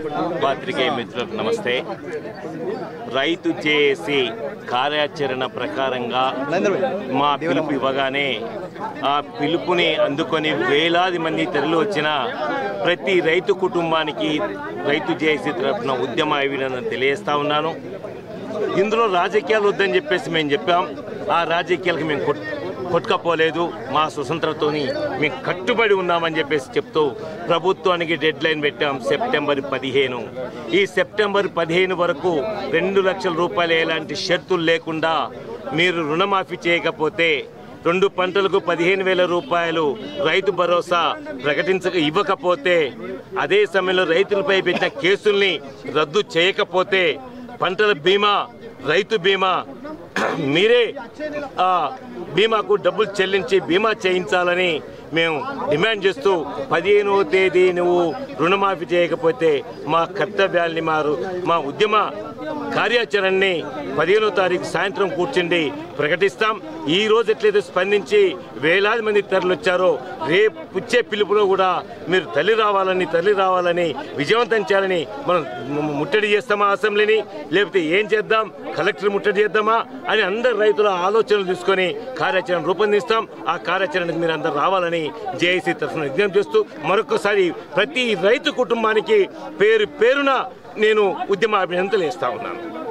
పాత్రికేయ మిత్రులకు నమస్తే. రైతు చేసి కార్యాచరణ ప్రకారంగా మా పిలుపు ఇవ్వగానే ఆ పిలుపుని అందుకొని వేలాది మంది తరలి వచ్చిన ప్రతి రైతు కుటుంబానికి రైతు చేసి తరఫున ఉద్యమ అభినందన తెలియజేస్తా ఉన్నాను. ఇందులో రాజకీయాలు వద్దని చెప్పేసి మేము చెప్పాం. ఆ రాజకీయాలకు మేము కొట్టుకపోలేదు. మా స్వతంత్రతోని మేము కట్టుబడి ఉన్నామని చెప్పేసి చెప్తూ ప్రభుత్వానికి డెడ్ లైన్ పెట్టాం సెప్టెంబర్ 15. ఈ సెప్టెంబర్ 15 వరకు 2 లక్షల రూపాయలు ఎలాంటి షరతులు లేకుండా మీరు రుణమాఫీ చేయకపోతే 2 పంటలకు 15,000 రూపాయలు రైతు భరోసా ఇవ్వకపోతే, అదే సమయంలో రైతులపై పెట్టిన కేసుల్ని రద్దు చేయకపోతే, పంటల బీమా రైతు బీమా మీరే బీమాకు డబ్బులు చెల్లించి బీమా చేయించాలని మేము డిమాండ్ చేస్తూ 15వ తేదీ నువ్వు రుణమాఫీ చేయకపోతే మా కర్తవ్యాల్ని మా ఉద్యమ కార్యాచరణని 15వ తారీఖు సాయంత్రం కూర్చుండి ప్రకటిస్తాం. ఈ రోజు ఎట్లయితే స్పందించి వేలాది మంది తరలివచ్చారో రేపు వచ్చే పిలుపులో కూడా మీరు తల్లి రావాలని విజయవంతం చేయాలని మనం ముట్టడి చేస్తామా అసెంబ్లీని, లేకపోతే ఏం చేద్దాం, కలెక్టర్ ముట్టడి చేద్దామా అని అందరు రైతుల ఆలోచనలు తీసుకొని కార్యాచరణ రూపొందిస్తాం. ఆ కార్యాచరణకు మీరు అందరు రావాలని జేఏసీ తరఫున విజ్ఞప్తి చేస్తూ మరొకసారి ప్రతి రైతు కుటుంబానికి పేరున నేను ఉద్యమ అభినందనలు ఇస్తా ఉన్నాను.